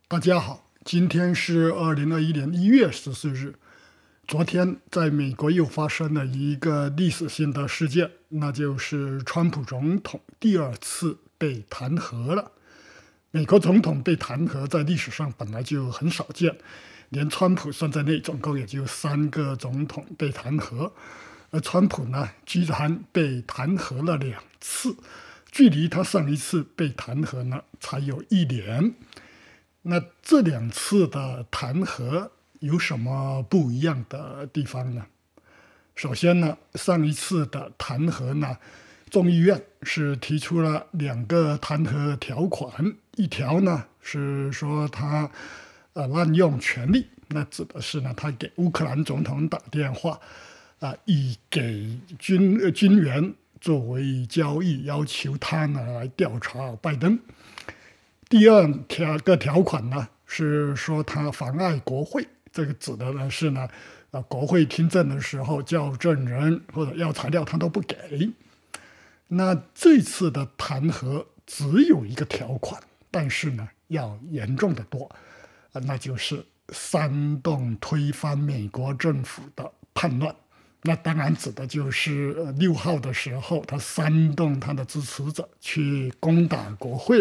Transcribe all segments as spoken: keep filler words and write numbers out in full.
大家好，今天是二零二一年一月十四日。昨天在美国又发生了一个历史性的事件，那就是川普总统第二次被弹劾了。美国总统被弹劾在历史上本来就很少见，连川普算在内，总共也就三个总统被弹劾，而川普呢，居然被弹劾了两次，距离他上一次被弹劾呢，才有一年。那这两次的弹劾有什么不一样的地方呢？首先呢，上一次的弹劾呢，众议院是提出了两个弹劾条款，一条呢是说他呃滥用权力，那指的是呢他给乌克兰总统打电话，啊、呃，以给军呃军援作为交易，要求他呢来调查拜登。第二条个条款呢是说他妨碍国会，这个指的呢是呢，呃，国会听证的时候叫证人或者要材料他都不给。那这次的弹劾只有一个条款，但是呢要严重的多，呃，那就是煽动推翻美国政府的叛乱。那当然指的就是呃六号的时候，他煽动他的支持者去攻打国会。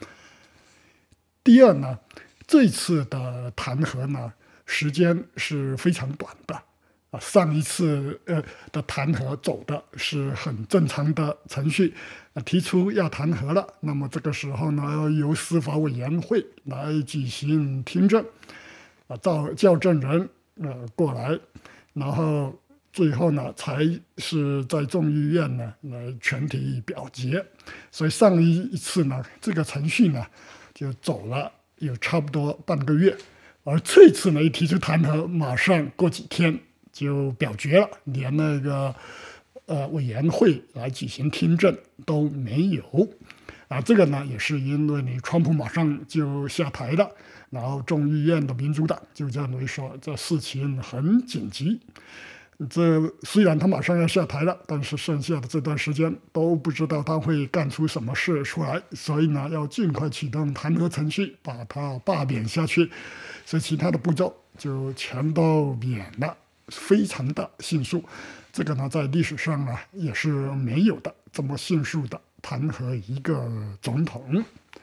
第二呢，这次的弹劾呢，时间是非常短的啊。上一次呃的弹劾走的是很正常的程序，啊，提出要弹劾了，那么这个时候呢，要由司法委员会来进行听证，啊，叫叫证人呃过来，然后最后呢，才是在众议院呢来全体表决。所以上一次呢，这个程序呢，就走了有差不多半个月，而这次呢一提出弹劾，马上过几天就表决了，连那个呃委员会来举行听证都没有啊。这个呢也是因为你川普马上就下台了，然后众议院的民主党就认为说这事情很紧急。这虽然他马上要下台了，但是剩下的这段时间都不知道他会干出什么事出来，所以呢，要尽快启动弹劾程序，把他罢免下去。所以其他的步骤就全都免了，非常的迅速。这个呢，在历史上呢也是没有的，这么迅速的弹劾一个总统。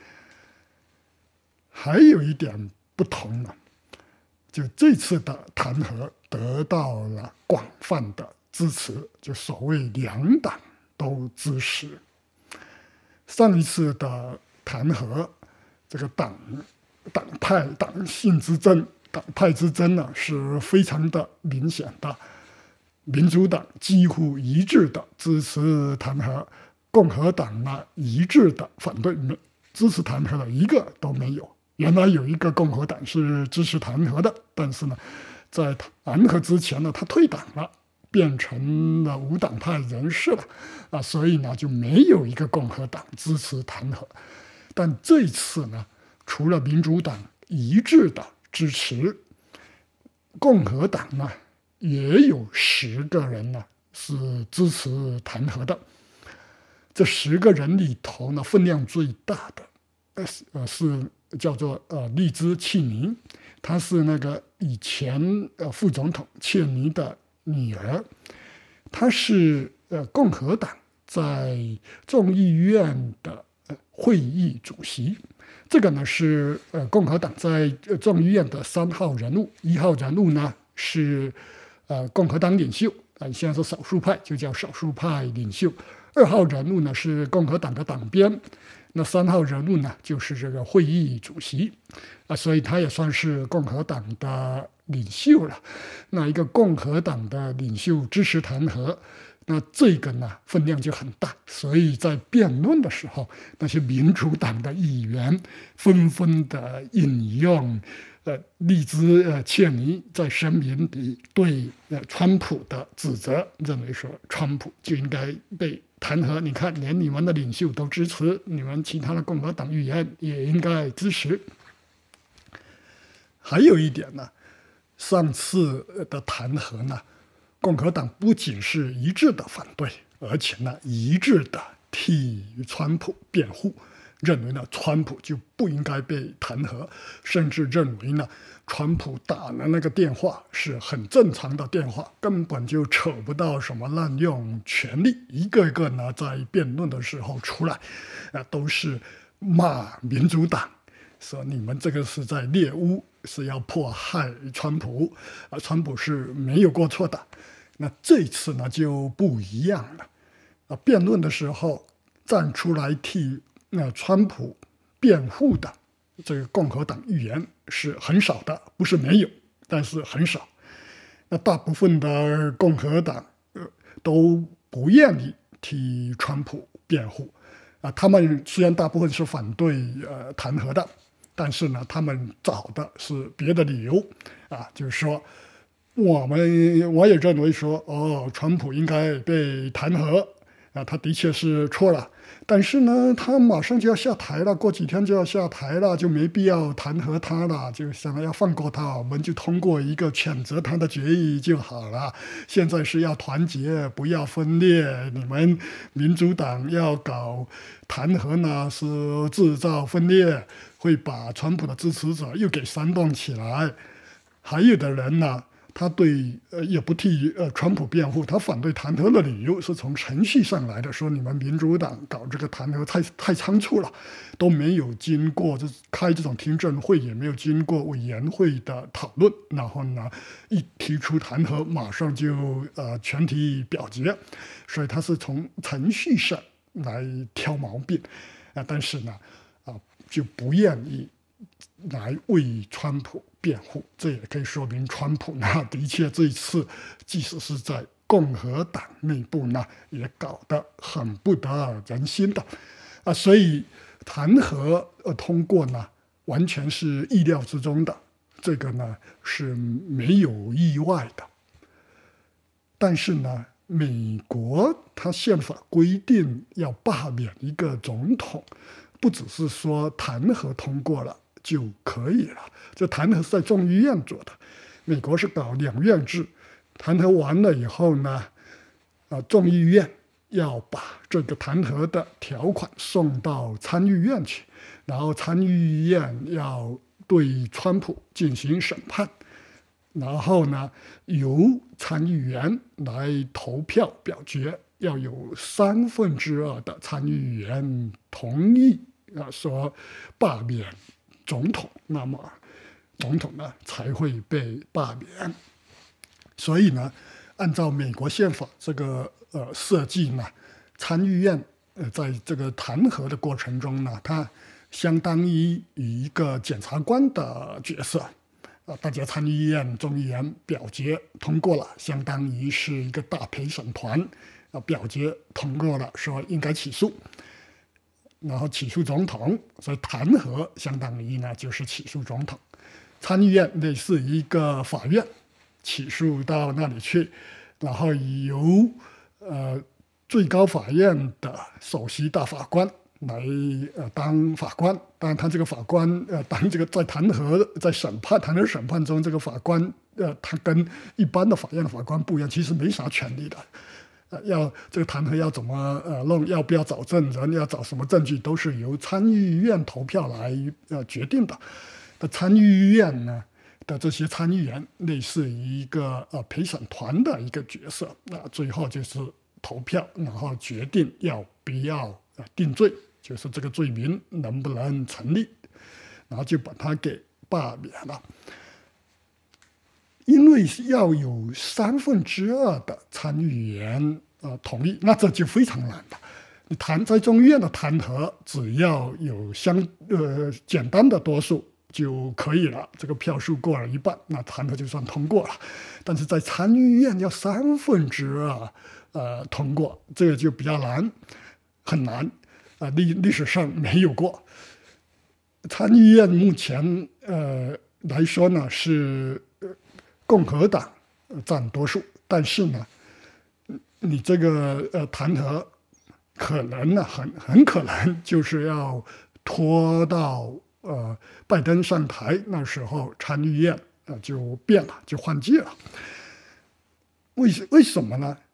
还有一点不同呢，就这次的弹劾得到了广泛的支持，就所谓两党都支持。上一次的弹劾，这个党党派党性之争、党派之争呢是非常的明显的。民主党几乎一致的支持弹劾，共和党呢一致的反对，支持弹劾的一个都没有。原来有一个共和党是支持弹劾的，但是呢，在弹劾之前呢，他退党了，变成了无党派人士了，啊，所以呢就没有一个共和党支持弹劾。但这次呢，除了民主党一致的支持，共和党呢也有十个人呢是支持弹劾的。这十个人里头呢，分量最大的，呃呃是。叫做呃利兹契尼，她是那个以前呃副总统切尼的女儿，她是呃共和党在众议院的呃会议主席。这个呢是呃共和党在众议院的三号人物，一号人物呢是呃共和党领袖，啊、呃、现在是少数派，就叫少数派领袖。二号人物呢是共和党的党鞭。那三号人物呢，就是这个会议主席啊，所以他也算是共和党的领袖了。那一个共和党的领袖支持弹劾，那这个呢分量就很大，所以在辩论的时候，那些民主党的议员纷纷的引用呃利兹呃切尼在声明里对呃川普的指责，认为说川普就应该被弹劾。你看，连你们的领袖都支持，你们其他的共和党议员也应该支持。还有一点呢，上次的弹劾呢，共和党不仅是一致的反对，而且呢一致的替川普辩护， 认为呢，川普就不应该被弹劾，甚至认为呢，川普打的那个电话是很正常的电话，根本就扯不到什么滥用权力。一个一个呢，在辩论的时候出来，啊，都是骂民主党，说你们这个是在猎巫，是要迫害川普，啊，川普是没有过错的。那这次呢就不一样了，啊，辩论的时候站出来替那川普辩护的这个共和党议员是很少的，不是没有，但是很少。那大部分的共和党呃都不愿意替川普辩护啊，他们虽然大部分是反对呃弹劾的，但是呢，他们找的是别的理由啊，就是说。我们我也认为说，哦，川普应该被弹劾啊，他的确是错了，但是呢，他马上就要下台了，过几天就要下台了，就没必要弹劾他了，就想要放过他，我们就通过一个谴责他的决议就好了。现在是要团结，不要分裂。你们民主党要搞弹劾呢，是制造分裂，会把川普的支持者又给煽动起来。还有的人呢。他对呃也不替呃川普辩护，他反对弹劾的理由是从程序上来的，说你们民主党搞这个弹劾太太仓促了，都没有经过这开这种听证会，也没有经过委员会的讨论，然后呢一提出弹劾，马上就呃全体表决，所以他是从程序上来挑毛病啊、呃，但是呢啊、呃、就不愿意来为川普辩护，这也可以说明川普呢，的确这一次即使是在共和党内部呢，也搞得很不得人心的啊，所以弹劾呃通过呢，完全是意料之中的，这个呢是没有意外的。但是呢，美国它宪法规定要罢免一个总统，不只是说弹劾通过了就可以了，这弹劾是在众议院做的，美国是搞两院制，弹劾完了以后呢，啊，众议院要把这个弹劾的条款送到参议院去，然后参议院要对川普进行审判，然后呢，由参议员来投票表决，要有三分之二的参议员同意啊，说罢免总统，那么总统呢才会被罢免。所以呢，按照美国宪法这个呃设计呢，参议院呃在这个弹劾的过程中呢，它相当于一个检察官的角色啊，大家参议院众议员表决通过了，相当于是一个大陪审团啊，表决通过了，说应该起诉。然后起诉总统，所以弹劾相当于呢就是起诉总统。参议院类似一个法院，起诉到那里去，然后由呃最高法院的首席大法官来呃当法官。当然，他这个法官呃当这个在弹劾在审判弹劾审判中，这个法官呃他跟一般的法院的法官不一样，其实没啥权利的。呃，要这个弹劾要怎么呃弄，要不要找证人，要找什么证据，都是由参议院投票来呃决定的。那参议院呢的这些参议员类似于一个呃陪审团的一个角色，那最后就是投票，然后决定要不要呃定罪，就是这个罪名能不能成立，然后就把他给罢免了。因为要有三分之二的参议员呃同意，那这就非常难了。你弹在众议院的弹劾，只要有相呃简单的多数就可以了，这个票数过了一半，那弹劾就算通过了。但是在参议院要三分之二呃通过，这个就比较难，很难啊，历历史上没有过。参议院目前呃来说呢是。共和党占多数，但是呢，你这个呃弹劾可能呢，很很可能就是要拖到呃拜登上台那时候，参议院呃就变了，就换届了。为为什么呢？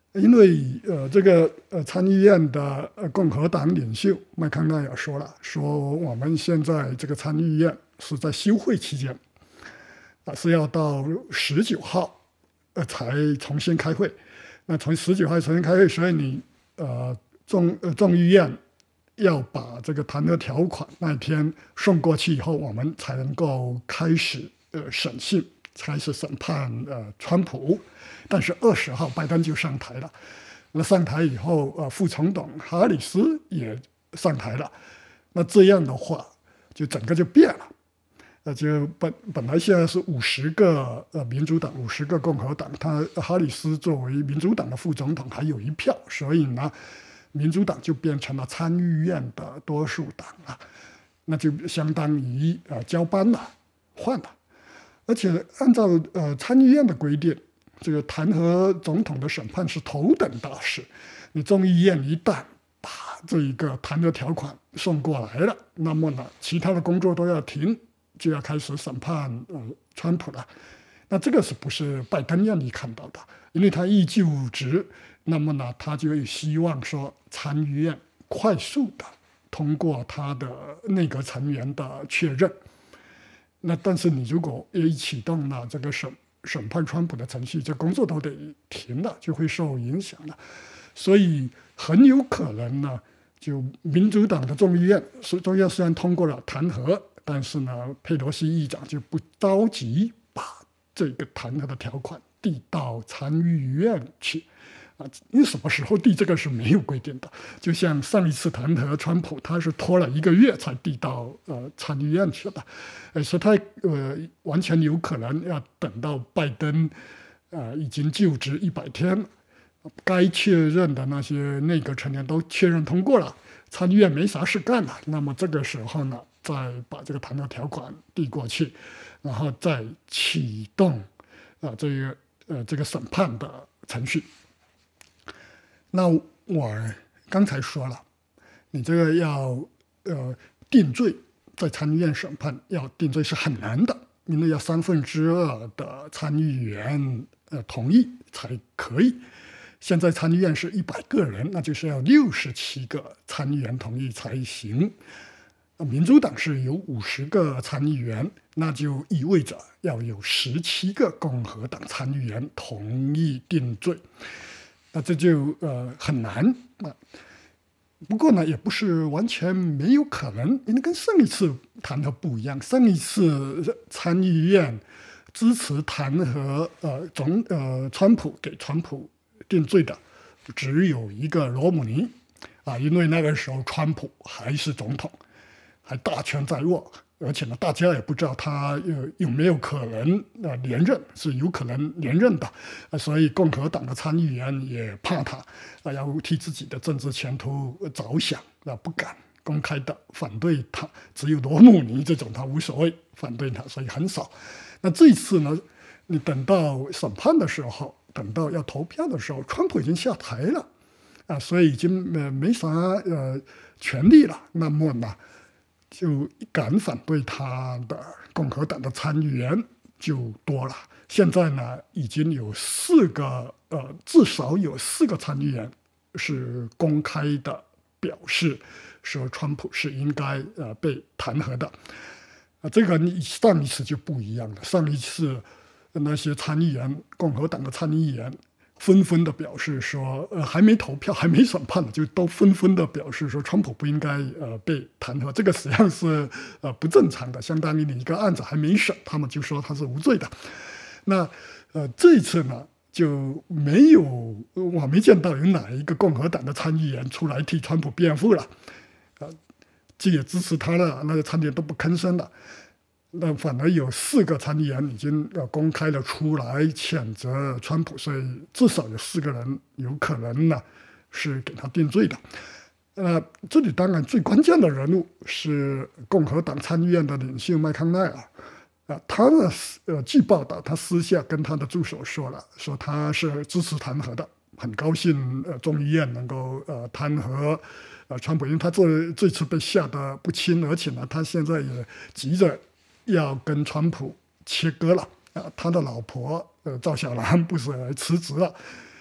因为呃，这个呃参议院的呃共和党领袖麦康奈尔说了，说我们现在这个参议院是在休会期间，啊是要到十九号呃才重新开会。那从十九号重新开会，所以你呃众呃众议院要把这个弹劾条款那天送过去以后，我们才能够开始呃审讯，开始审判呃川普。但是二十号拜登就上台了，那上台以后，呃，副总统哈里斯也上台了，那这样的话，就整个就变了，呃，就本本来现在是五十个呃民主党，五十个共和党，他哈里斯作为民主党的副总统还有一票，所以呢，民主党就变成了参议院的多数党了，那就相当于呃交班了，换了，而且按照呃参议院的规定。这个弹劾总统的审判是头等大事，你众议院一旦把这一个弹劾条款送过来了，那么呢，其他的工作都要停，就要开始审判呃川普了。那这个是不是拜登愿意看到的？因为他一就职，那么呢，他就希望说参议院快速的通过他的内阁成员的确认。那但是你如果一启动了这个审，审判川普的程序，这工作都得停了，就会受影响了。所以很有可能呢，就民主党的众议院，众议院虽然通过了弹劾，但是呢，佩洛西议长就不着急把这个弹劾的条款递到参议院去。啊，因为什么时候递这个是没有规定的，就像上一次弹劾川普，他是拖了一个月才递到呃参议院去的，呃，所以他呃完全有可能要等到拜登呃已经就职一百天，该确认的那些内阁成员都确认通过了，参议院没啥事干了，那么这个时候呢，再把这个弹劾条款递过去，然后再启动啊、呃、这个呃这个审判的程序。那我刚才说了，你这个要呃定罪，在参议院审判要定罪是很难的，因为要三分之二的参议员呃同意才可以。现在参议院是一百个人，那就是要六十七个参议员同意才行。民主党是有五十个参议员，那就意味着要有十七个共和党参议员同意定罪。那这就呃很难啊，不过呢，也不是完全没有可能，因为跟上一次弹劾不一样。上一次参议院支持弹劾呃总呃川普给川普定罪的只有一个罗姆尼啊，因为那个时候川普还是总统，还大权在握。而且呢，大家也不知道他有有没有可能呃连任，是有可能连任的，呃、所以共和党的参议员也怕他，呃、要替自己的政治前途着想，呃、不敢公开的反对他。只有罗姆尼这种他无所谓反对他，所以很少。那这一次呢，你等到审判的时候，等到要投票的时候，川普已经下台了，啊、呃，所以已经呃没啥呃权利了。那么呢？就敢反对他的共和党的参议员就多了。现在呢，已经有四个呃，至少有四个参议员是公开的表示说，川普是应该呃被弹劾的。啊，这个你上一次就不一样了。上一次那些参议员，共和党的参议员。纷纷的表示说，呃，还没投票，还没审判呢，就都纷纷的表示说，川普不应该呃被弹劾，这个实际上是呃不正常的，相当于你一个案子还没审，他们就说他是无罪的。那呃这一次呢，就没有我没见到有哪一个共和党的参议员出来替川普辩护了，呃，这也支持他了，那个参议员都不吭声了。那反而有四个参议员已经呃公开了出来谴责川普，所以至少有四个人有可能呢是给他定罪的。呃，这里当然最关键的人物是共和党参议院的领袖麦康奈尔，啊，他呢呃据报道，他私下跟他的助手说了，说他是支持弹劾的，很高兴呃众议院能够呃弹劾呃川普，因为他这这次被吓得不轻，而且呢他现在也急着。要跟川普切割了啊！他的老婆呃赵小兰不是辞职了，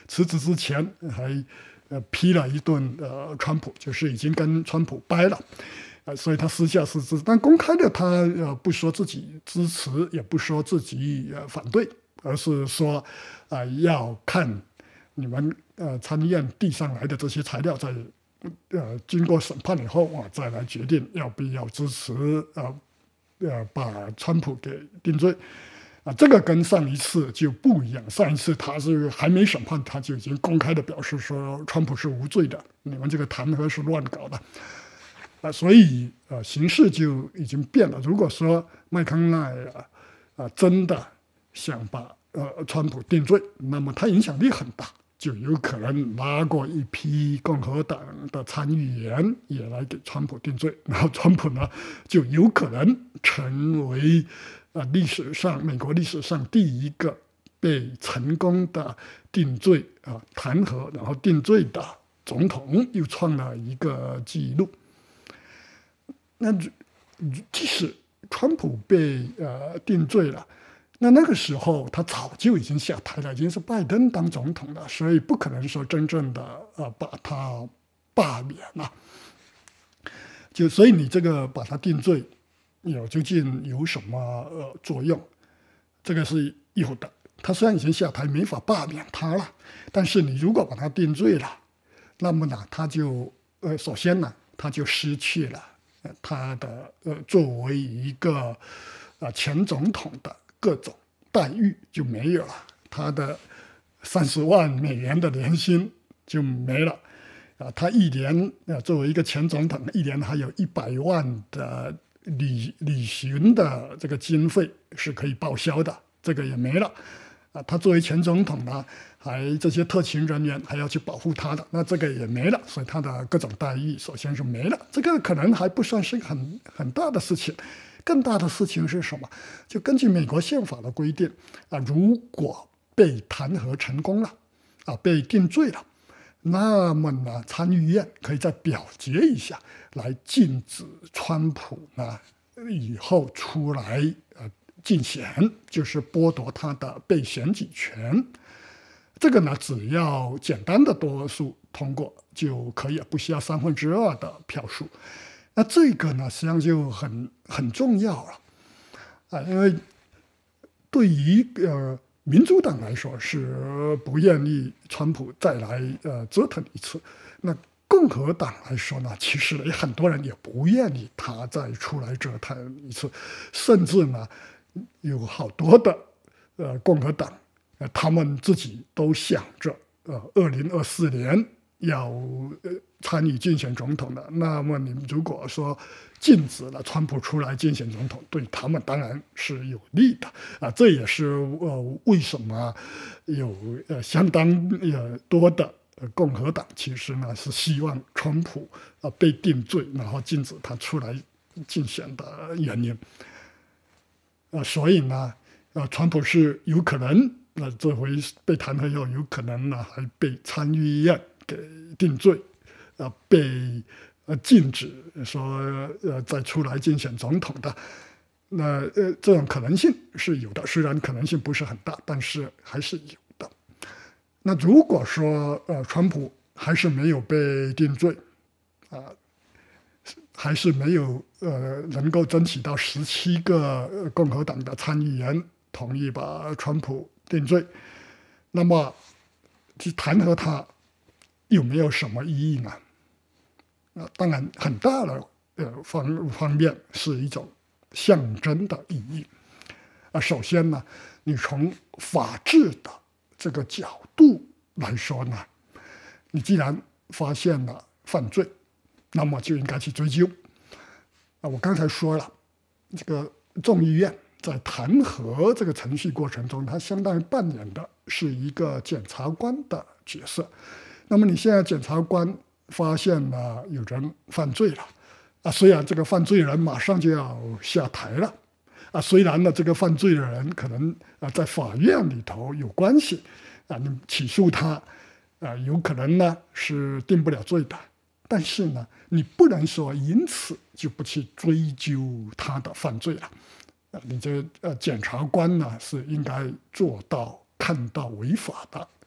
辞职之前还呃批了一顿呃川普，就是已经跟川普掰了，呃，所以他私下是支持，但公开的他呃不说自己支持，也不说自己呃反对，而是说啊、呃、要看你们呃参议院递上来的这些材料，在呃经过审判以后啊，再来决定要不要支持呃呃把川普给定罪。啊，这个跟上一次就不一样。上一次他是还没审判，他就已经公开的表示说川普是无罪的，你们这个弹劾是乱搞的。啊，所以呃形势就已经变了。如果说麦康奈啊啊真的想把呃川普定罪，那么他影响力很大，就有可能拉过一批共和党的参议员也来给川普定罪，然后川普呢就有可能成为呃历史上美国历史上第一个被成功的定罪啊弹劾然后定罪的总统，又创了一个纪录。那即使川普被呃定罪了，那那个时候他早就已经下台了，已经是拜登当总统了，所以不可能说真正的呃把他罢免了。就所以你这个把他定罪，有究竟有什么呃作用？这个是有的。他虽然已经下台，没法罢免他了，但是你如果把他定罪了，那么呢，他就呃首先呢，他就失去了呃他的呃作为一个呃前总统的各种待遇就没有了，他的三十万美元的年薪就没了。啊，他一年呃作为一个前总统，一年还有一百万的旅旅行的这个经费是可以报销的，这个也没了。啊，他作为前总统呢，还这些特勤人员还要去保护他的，那这个也没了，所以他的各种待遇首先是没了。这个可能还不算是很很大的事情，更大的事情是什么？就根据美国宪法的规定啊，如果被弹劾成功了，啊，被定罪了。那么呢，参议院可以再表决一下，来禁止川普呢以后出来呃竞选，就是剥夺他的被选举权。这个呢，只要简单的多数通过就可以，不需要三分之二的票数。那这个呢，实际上就很很重要了啊，因为对于呃。民主党来说是不愿意川普再来呃折腾一次，那共和党来说呢，其实也很多人也不愿意他再出来折腾一次，甚至呢有好多的呃共和党，呃他们自己都想着呃二零二四年要呃参与竞选总统的，那么你们如果说禁止了川普出来竞选总统，对他们当然是有利的啊！这也是呃为什么有呃相当呃多的共和党其实呢是希望川普啊被定罪，然后禁止他出来竞选的原因。啊，所以呢，啊川普是有可能那这回被弹劾以后，有可能呢还被参议院给定罪，啊被。呃，禁止说呃再出来竞选总统的，那呃这种可能性是有的，虽然可能性不是很大，但是还是有的。那如果说呃川普还是没有被定罪，啊、呃，还是没有呃能够争取到十七个共和党的参议员同意把川普定罪，那么去弹劾他有没有什么意义呢？当然，很大的呃方方面是一种象征的意义啊。首先呢，你从法治的这个角度来说呢，你既然发现了犯罪，那么就应该去追究啊。我刚才说了，这个众议院在弹劾这个程序过程中，它相当于扮演的是一个检察官的角色。那么你现在检察官发现了有人犯罪了，啊，虽然这个犯罪人马上就要下台了，啊，虽然呢这个犯罪的人可能啊在法院里头有关系，啊，你起诉他，啊，有可能呢是定不了罪的，但是呢你不能说因此就不去追究他的犯罪了，啊，你这呃检察官呢是应该做到看到违法的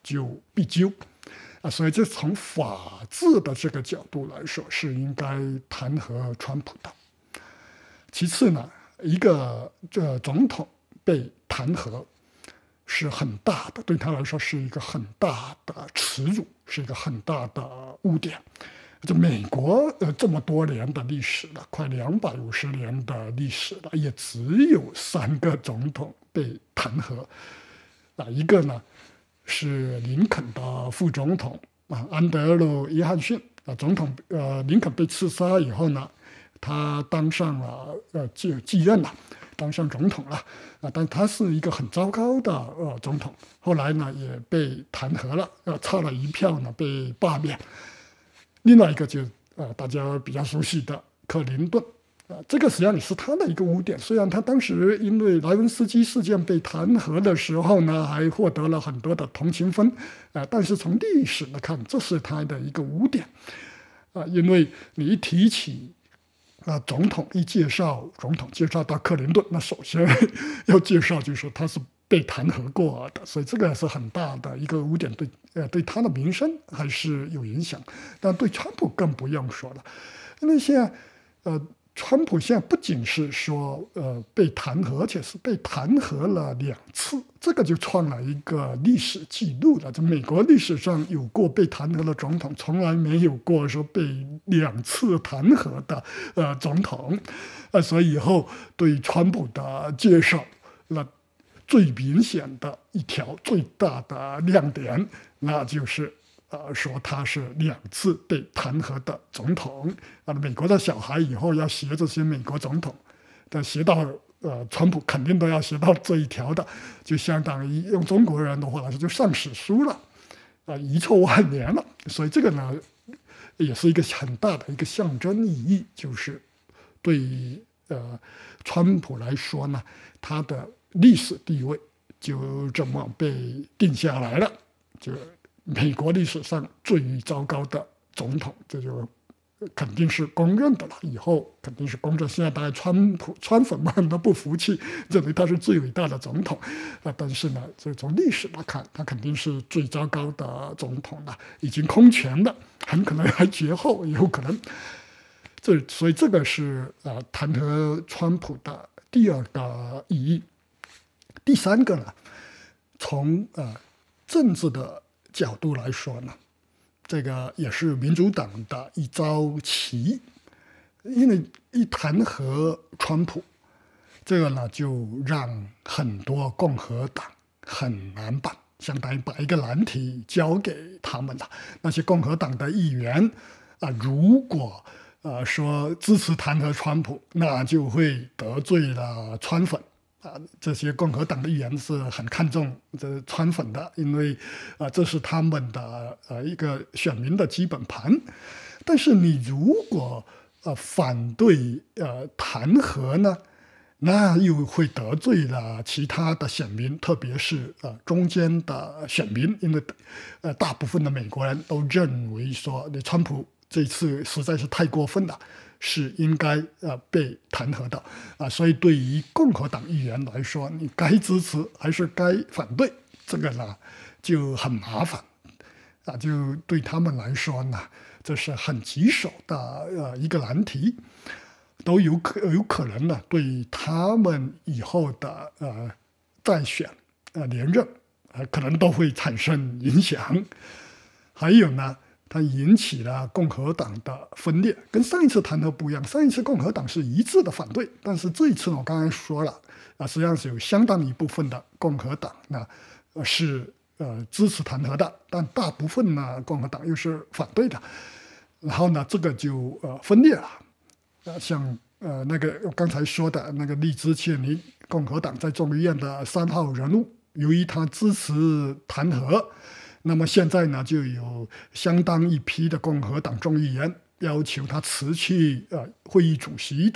就必究啊，所以这从法治的这个角度来说是应该弹劾川普的。其次呢，一个这总统被弹劾是很大的，对他来说是一个很大的耻辱，是一个很大的污点。这美国呃这么多年的历史了，快两百五十年的历史了，也只有三个总统被弹劾啊，一个呢是林肯的副总统啊，安德鲁·约翰逊啊，总统呃林肯被刺杀以后呢，他当上了呃继继任了，当上总统了啊，但他是一个很糟糕的呃总统，后来呢也被弹劾了，呃差了一票呢被罢免。另外一个就呃大家比较熟悉的克林顿啊，这个实际上也是他的一个污点。虽然他当时因为莱文斯基事件被弹劾的时候呢，还获得了很多的同情分，啊，但是从历史来看，这是他的一个污点啊，因为你一提起啊总统，一介绍总统介绍到克林顿，那首先要介绍就是他是被弹劾过的，所以这个是很大的一个污点，对呃对他的名声还是有影响。但对川普更不用说了，因为现在呃川普现在不仅是说呃被弹劾，而且是被弹劾了两次，这个就创了一个历史记录了。就美国历史上有过被弹劾的总统，从来没有过说被两次弹劾的呃总统，呃，所以以后对川普的介绍，那最明显的一条最大的亮点，那就是呃说他是两次被弹劾的总统啊。美国的小孩以后要学这些美国总统，但学到呃川普肯定都要学到这一条的，就相当于用中国人的话来说，就上史书了，啊、呃，遗臭万年了。所以这个呢，也是一个很大的一个象征意义，就是对于呃川普来说呢，他的历史地位就这么被定下来了，就美国历史上最糟糕的总统，这就肯定是公认的了。以后肯定是公认。现在当然川普川粉们都不服气，认为他是最伟大的总统啊，但是呢，就从历史来看，他肯定是最糟糕的总统了，已经空前了，很可能还绝后，也有可能。这所以这个是呃弹劾川普的第二个意义。第三个呢，从呃政治的角度来说呢，这个也是民主党的一招棋，因为一弹劾川普，这个呢就让很多共和党很难办，相当于把一个难题交给他们了。那些共和党的议员啊、呃，如果呃说支持弹劾川普，那就会得罪了川粉。啊，这些共和党的议员是很看重这川粉的，因为啊，这是他们的呃一个选民的基本盘。但是你如果呃反对呃弹劾呢，那又会得罪了其他的选民，特别是呃中间的选民，因为呃大部分的美国人都认为说，你川普这次实在是太过分了，是应该呃被弹劾的啊，所以对于共和党议员来说，你该支持还是该反对，这个呢就很麻烦啊，就对他们来说呢，这是很棘手的呃一个难题，都有可有可能呢对他们以后的呃再选呃连任呃可能都会产生影响，还有呢。它引起了共和党的分裂，跟上一次弹劾不一样。上一次共和党是一致的反对，但是这一次我刚才说了啊，实际上是有相当一部分的共和党呢是呃支持弹劾的，但大部分呢共和党又是反对的。然后呢，这个就呃分裂了。呃，像呃那个我刚才说的那个利兹切尼，共和党在众议院的三号人物，由于他支持弹劾。那么现在呢，就有相当一批的共和党众议员要求他辞去呃会议主席的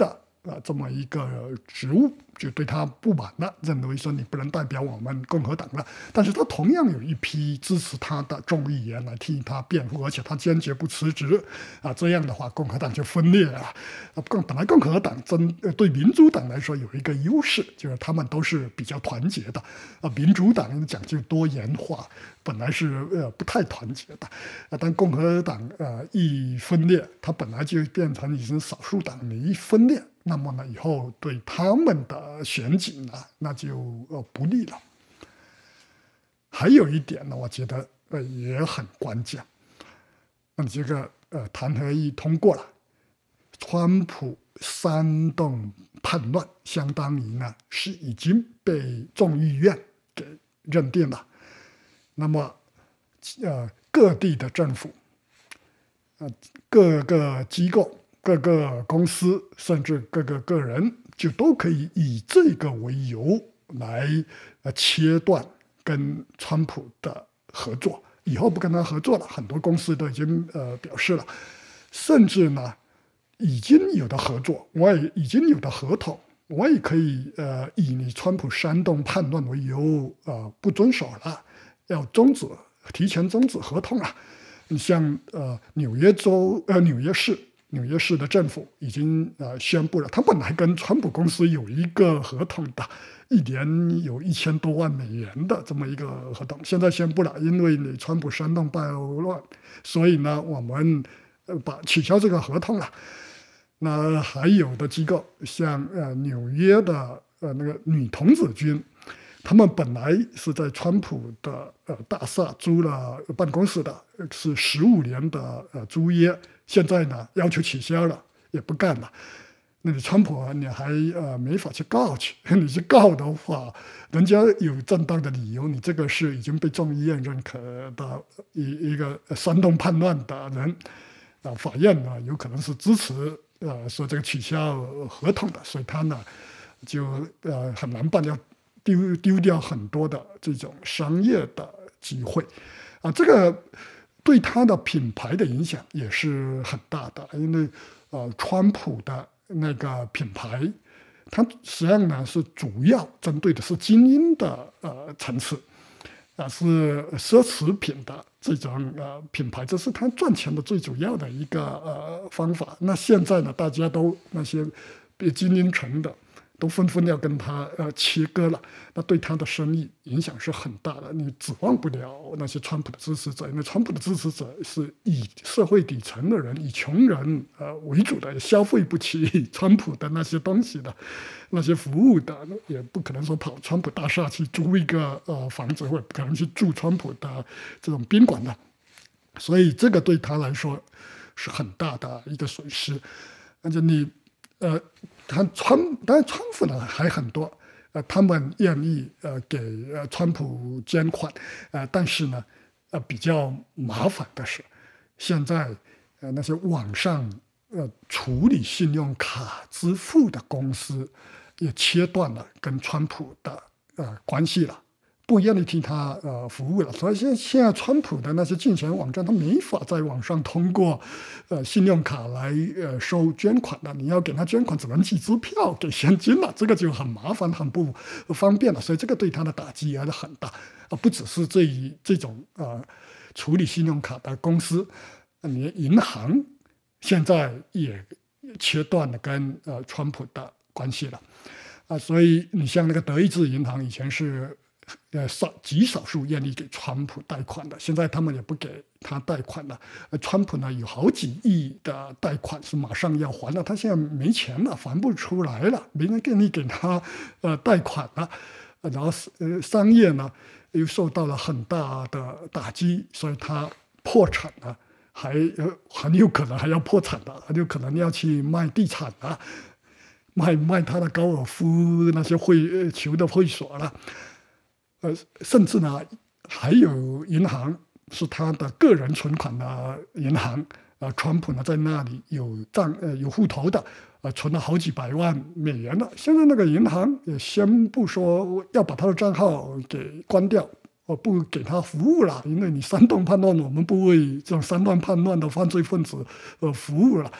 啊这么一个职务，就对他不满了，认为说你不能代表我们共和党了。但是他同样有一批支持他的众议员来替他辩护，而且他坚决不辞职啊。这样的话，共和党就分裂了。啊，共本来共和党针对民主党来说有一个优势，就是他们都是比较团结的。啊，民主党讲究多元化，本来是呃不太团结的。啊，但共和党呃一分裂，它本来就变成已经少数党，你一分裂，那么呢以后对他们的选举呢那就呃不利了。还有一点呢，我觉得呃也很关键。那这个呃弹劾一通过了，川普煽动叛乱，相当于呢是已经被众议院给认定了。那么呃各地的政府，呃各个机构、各个公司，甚至各个个人，就都可以以这个为由来呃切断跟川普的合作，以后不跟他合作了。很多公司都已经呃表示了，甚至呢已经有的合作，我也已经有的合同，我也可以呃以你川普煽动叛乱为由呃不遵守了，要终止提前终止合同了。你像呃纽约州呃纽约市纽约市的政府已经呃宣布了，他本来跟川普公司有一个合同的，一年有一千多万美元的这么一个合同，现在宣布了，因为你川普煽动叛乱，所以呢我们呃把取消这个合同了。那还有的机构像呃纽约的呃那个女童子军，他们本来是在川普的呃大厦租了办公室的，是十五年的呃租约，现在呢要求取消了，也不干了。那你川普啊，你还呃没法去告去，你去告的话，人家有正当的理由，你这个是已经被众议院认可的一一个煽动叛乱的人，啊，法院呢有可能是支持呃说这个取消合同的，所以他呢就呃很难办，要丢丢掉很多的这种商业的机会，啊，这个对他的品牌的影响也是很大的，因为呃川普的那个品牌，它实际上呢是主要针对的是精英的呃层次，啊是奢侈品的这种呃品牌，这是它赚钱的最主要的一个呃方法。那现在呢，大家都那些精英层的都纷纷要跟他呃切割了，那对他的生意影响是很大的。你指望不了那些川普的支持者，因为川普的支持者是以社会底层的人、以穷人呃为主的，消费不起川普的那些东西的，那些服务的，也不可能说跑川普大厦去租一个呃房子，或者不可能去住川普的这种宾馆的。所以这个对他来说是很大的一个损失。而且你呃。他川当然川普呢还很多，呃，他们愿意呃给呃川普捐款，呃，但是呢，呃比较麻烦的是，现在呃那些网上呃处理信用卡支付的公司也切断了跟川普的呃关系了，不愿意替他呃服务了，所以现在现在川普的那些竞选网站，他没法在网上通过呃信用卡来呃收捐款了。你要给他捐款，只能寄支票给现金了，这个就很麻烦，很不方便了。所以这个对他的打击也是很大啊，不只是这一这种呃处理信用卡的公司，连银行现在也切断了跟呃川普的关系了啊。所以你像那个德意志银行以前是。呃，少极少数愿意给川普贷款的，现在他们也不给他贷款了。呃，川普呢有好几亿的贷款是马上要还了，他现在没钱了，还不出来了，没人愿意给他呃贷款了。呃、然后呃商业呢又受到了很大的打击，所以他破产了，还呃很有可能还要破产了，很有可能要去卖地产了，卖卖他的高尔夫那些会球的会所了。呃，甚至呢，还有银行是他的个人存款的银行，呃，川普呢在那里有账呃有户头的，呃，存了好几百万美元了。现在那个银行也宣布说要把他的账号给关掉，呃，不给他服务了，因为你煽动叛乱，我们不为这种煽动叛乱的犯罪分子呃服务了。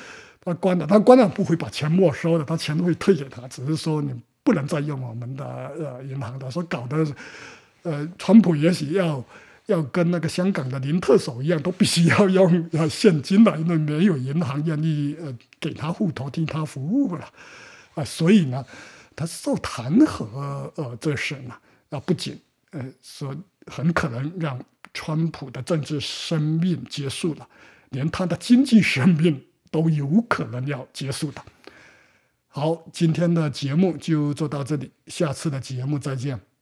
他关了，他关了不会把钱没收的，他钱会退给他，只是说你不能再用我们的呃银行的，说搞得呃，川普也许要要跟那个香港的林特首一样，都必须要用呃现金了，因为没有银行愿意呃给他户头替他服务了啊，所以呢，他受弹劾呃这事呢啊，不仅呃说很可能让川普的政治生命结束了，连他的经济生命都有可能要结束的。好，今天的节目就做到这里，下次的节目再见。